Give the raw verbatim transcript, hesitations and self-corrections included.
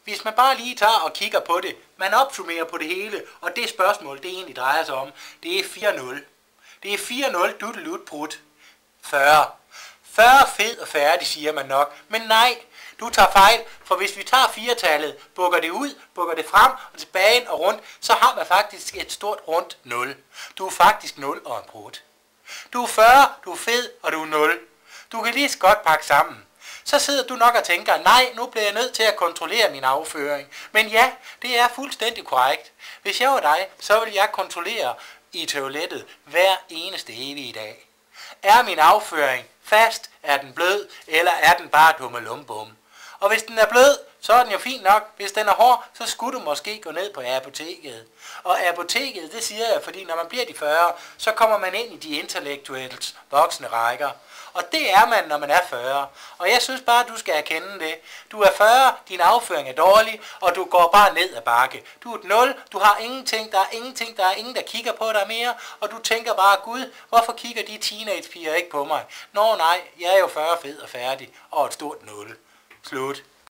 hvis man bare lige tager og kigger på det, man opsummerer på det hele, og det spørgsmål, det egentlig drejer sig om, det er fire nul. Det er fire nul dudelut prut. fyrre. fyrre fed og færdig, siger man nok. Men nej, du tager fejl, for hvis vi tager firetallet, bukker det ud, bukker det frem og tilbage og rundt, så har man faktisk et stort rundt nul. Du er faktisk nul og en prut. Du er fyrre, du er fed, og du er nul. Du kan lige så godt pakke sammen. Så sidder du nok og tænker, nej, nu bliver jeg nødt til at kontrollere min afføring. Men ja, det er fuldstændig korrekt. Hvis jeg var dig, så vil jeg kontrollere i toilettet hver eneste evige dag. Er min afføring fast, er den blød, eller er den bare dumme lumbum? Og hvis den er blød, så er den jo fint nok. Hvis den er hård, så skulle du måske gå ned på apoteket. Og apoteket, det siger jeg, fordi når man bliver de fyrre, så kommer man ind i de intellektuelt voksne rækker. Og det er man, når man er fyrre. Og jeg synes bare, du skal erkende det. Du er fyrre, din afføring er dårlig, og du går bare ned ad bakke. Du er et nul, du har ingenting, der er ingenting, der er ingen, der kigger på dig mere. Og du tænker bare, Gud, hvorfor kigger de teenagepiger ikke på mig? Nå nej, jeg er jo fyrre fed og færdig, og et stort nul. Slut.